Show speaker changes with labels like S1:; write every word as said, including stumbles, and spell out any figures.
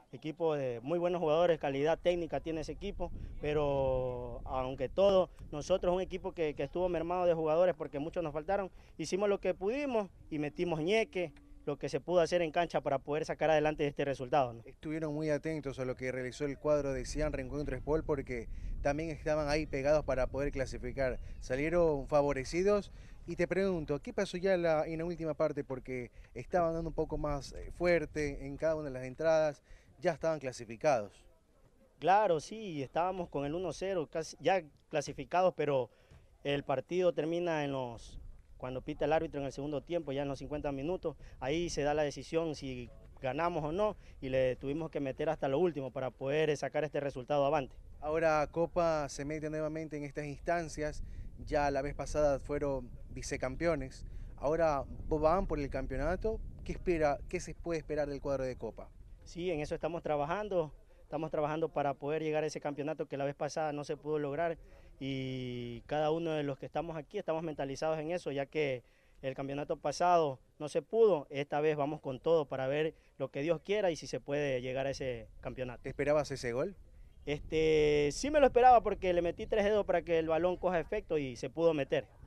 S1: equipo de muy buenos jugadores, calidad técnica tiene ese equipo, pero aunque todo, nosotros un equipo que, que estuvo mermado de jugadores porque muchos nos faltaron, hicimos lo que pudimos y metimos ñeque, lo que se pudo hacer en cancha para poder sacar adelante este resultado, ¿no?
S2: Estuvieron muy atentos a lo que realizó el cuadro de Cian Reencuentro Espol porque también estaban ahí pegados para poder clasificar. Salieron favorecidos y te pregunto, ¿qué pasó ya en la, en la última parte? Porque estaban dando un poco más eh, fuerte en cada una de las entradas, ya estaban clasificados.
S1: Claro, sí, estábamos con el uno cero, casi ya clasificados, pero el partido termina en los, cuando pita el árbitro en el segundo tiempo, ya en los cincuenta minutos, ahí se da la decisión si ganamos o no, y le tuvimos que meter hasta lo último para poder sacar este resultado avante.
S2: Ahora Copa se mete nuevamente en estas instancias, ya la vez pasada fueron vicecampeones, ahora van por el campeonato. ¿Qué espera, qué se puede esperar del cuadro de Copa?
S1: Sí, en eso estamos trabajando, estamos trabajando para poder llegar a ese campeonato que la vez pasada no se pudo lograr, y cada uno de los que estamos aquí estamos mentalizados en eso, ya que el campeonato pasado no se pudo, esta vez vamos con todo para ver lo que Dios quiera y si se puede llegar a ese
S2: ¿Te
S1: campeonato.
S2: esperabas ese gol?
S1: Este, sí me lo esperaba porque le metí tres dedos para que el balón coja efecto y se pudo meter.